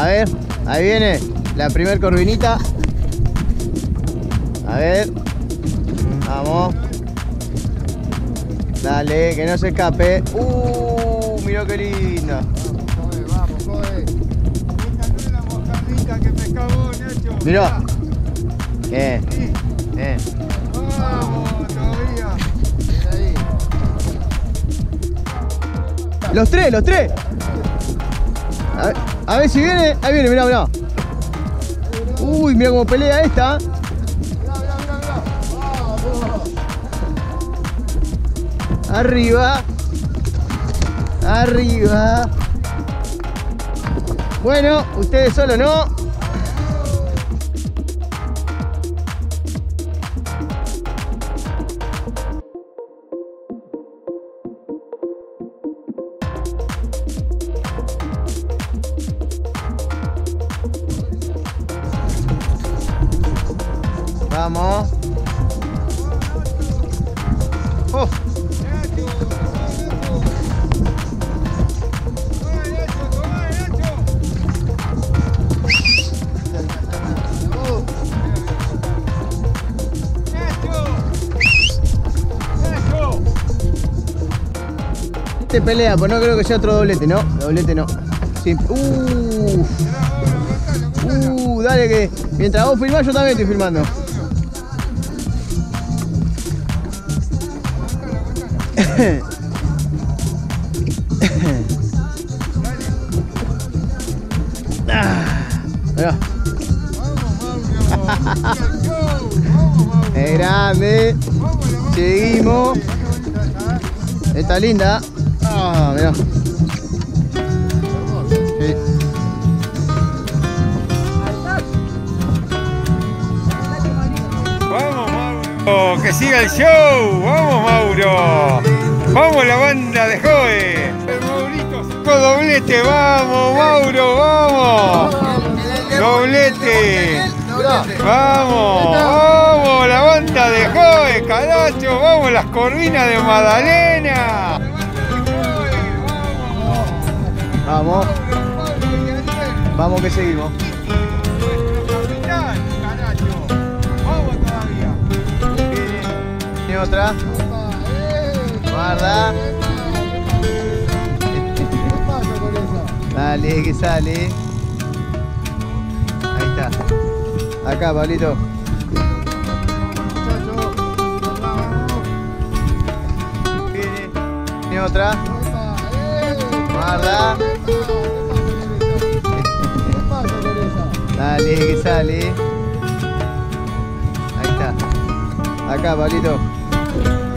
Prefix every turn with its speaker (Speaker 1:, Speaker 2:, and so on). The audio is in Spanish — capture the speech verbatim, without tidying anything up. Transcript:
Speaker 1: ver, ahí viene la primer corvinita. A ver. Vamos. Dale, que no se escape. Uh, mirá qué linda.
Speaker 2: Vamos, joder. Esta no es la moscardita que pescaba Nacho.
Speaker 1: Mirá. Bien. Bien.
Speaker 2: Vamos, todavía. Mira ahí.
Speaker 1: Los tres, los tres. A ver, a ver si viene. Ahí viene, mirá, mirá. Uy, mirá cómo pelea esta. Arriba. Arriba. Bueno, ustedes solo no. Vamos. Oh. Te pelea, pues no creo que sea otro doblete, ¿no? Doblete no. Sí. Uh. Uh, dale que mientras vos filmás yo también estoy filmando. Mirá. Es grande. Seguimos. Está linda. Ah, mirá. Sí.
Speaker 2: Vamos, Mauro. Que siga el show. Vamos, Mauro. Vamos, la banda de Joe. El Maurito sacó doblete. Vamos, Mauro. Vamos. Doblete. Vamos, vamos, la banda de Joe, caracho. Vamos, las corvinas de Magdalena.
Speaker 1: Vamos. Vamos que seguimos.
Speaker 2: Vamos todavía.
Speaker 1: Tiene otra. Guarda. Dale, que sale. Ahí está. Acá, Pablito. Viene. Tiene otra. Guarda. Dale, que sale. Ahí está. Acá, Pablito.